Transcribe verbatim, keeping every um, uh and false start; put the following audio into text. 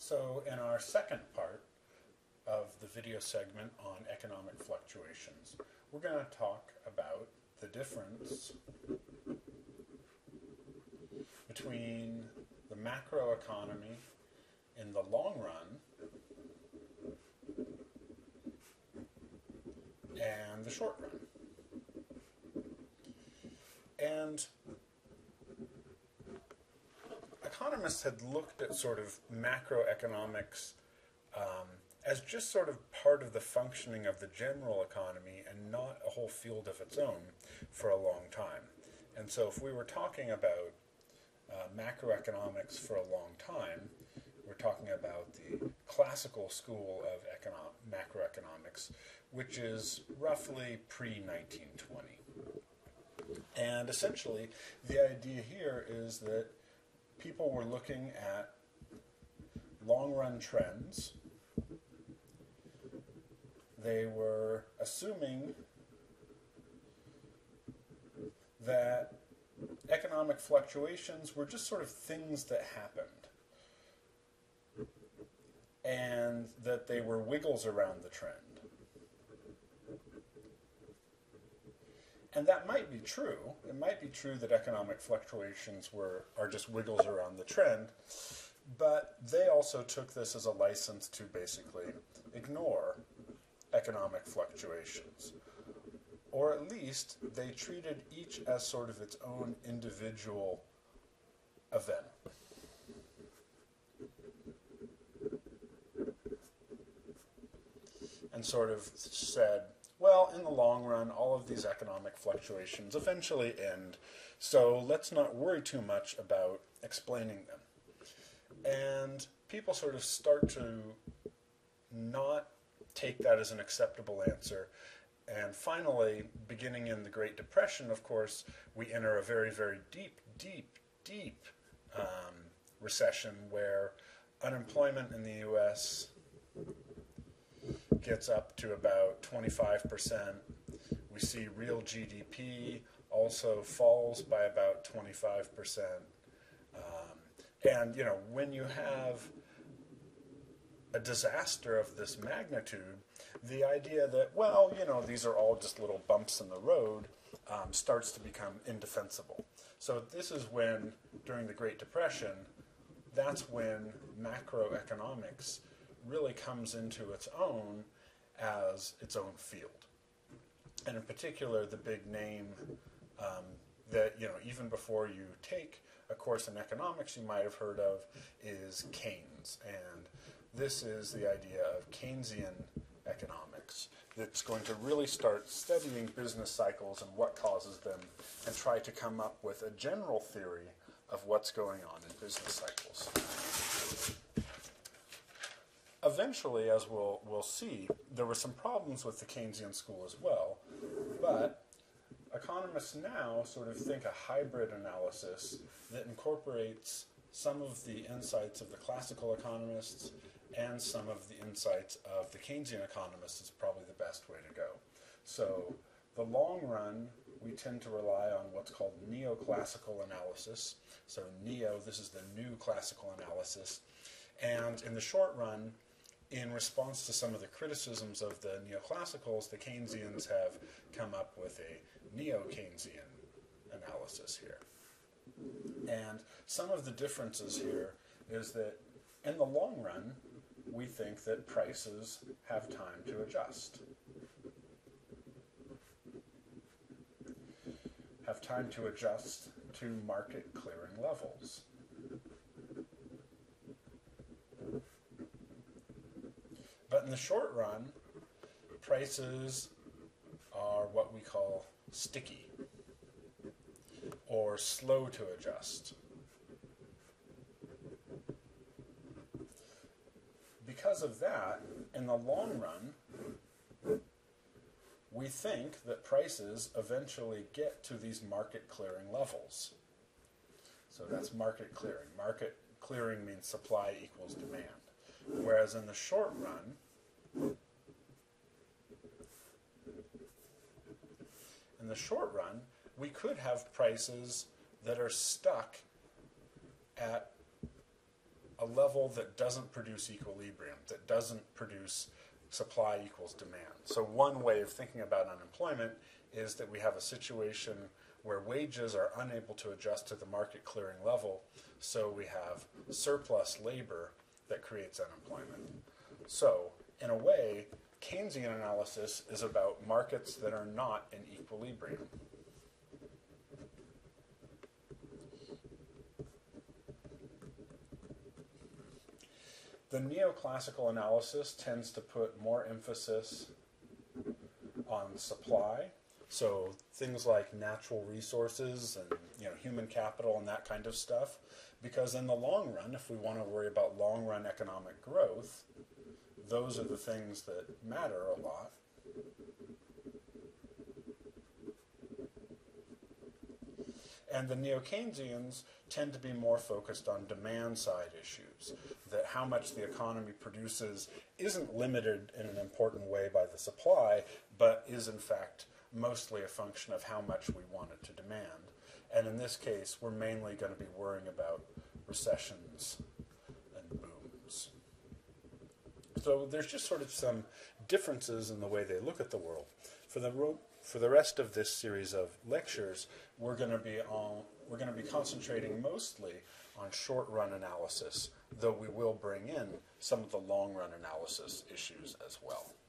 So in our second part of the video segment on economic fluctuations, we're going to talk about the difference between the macroeconomy in the long run and the short run. And economists had looked at sort of macroeconomics um, as just sort of part of the functioning of the general economy and not a whole field of its own for a long time. And so if we were talking about uh, macroeconomics for a long time, we're talking about the classical school of econo- macroeconomics, which is roughly pre nineteen twenty. And essentially, the idea here is that people were looking at long-run trends. They were assuming that economic fluctuations were just sort of things that happened, and that they were wiggles around the trend. And that might be true. It might be true that economic fluctuations were are just wiggles around the trend, but they also took this as a license to basically ignore economic fluctuations. Or at least they treated each as sort of its own individual event. And sort of said, well, in the long run, all of these economic fluctuations eventually end, so let's not worry too much about explaining them. And people sort of start to not take that as an acceptable answer. And finally, beginning in the Great Depression, of course, we enter a very, very deep, deep, deep um, recession where unemployment in the U S gets up to about twenty-five percent. We see real G D P also falls by about twenty-five percent. Um, and, you know, when you have a disaster of this magnitude, the idea that, well, you know, these are all just little bumps in the road um, starts to become indefensible. So this is when, during the Great Depression, that's when macroeconomics really comes into its own as its own field. And in particular, the big name um, that, you know, even before you take a course in economics you might have heard of is Keynes. And this is the idea of Keynesian economics that's going to really start studying business cycles and what causes them and try to come up with a general theory of what's going on in business cycles. Eventually, as we'll, we'll see, there were some problems with the Keynesian school as well, but economists now sort of think a hybrid analysis that incorporates some of the insights of the classical economists and some of the insights of the Keynesian economists is probably the best way to go. So the long run, we tend to rely on what's called Neoclassical Analysis. So Neo, this is the new classical analysis. And in the short run, in response to some of the criticisms of the neoclassicals, the Keynesians have come up with a neo-Keynesian analysis here. And some of the differences here is that in the long run, we think that prices have time to adjust. Have time to adjust to market clearing levels. But in the short run, prices are what we call sticky or slow to adjust. Because of that, in the long run, we think that prices eventually get to these market clearing levels. So that's market clearing. Market clearing means supply equals demand. Whereas in the short run, in the short run, we could have prices that are stuck at a level that doesn't produce equilibrium, that doesn't produce supply equals demand. So one way of thinking about unemployment is that we have a situation where wages are unable to adjust to the market clearing level, so we have surplus labor that creates unemployment. So, in a way, Keynesian analysis is about markets that are not in equilibrium. The neoclassical analysis tends to put more emphasis on supply, so things like natural resources and you know human capital and that kind of stuff, because in the long run, if we want to worry about long-run economic growth, those are the things that matter a lot. And the neo-Keynesians tend to be more focused on demand-side issues, that how much the economy produces isn't limited in an important way by the supply, but is in fact mostly a function of how much we want it to demand. And in this case, we're mainly going to be worrying about recessions and booms. So there's just sort of some differences in the way they look at the world. For the For the rest of this series of lectures, we're going to be on, we're going to be concentrating mostly on short-run analysis, though we will bring in some of the long-run analysis issues as well.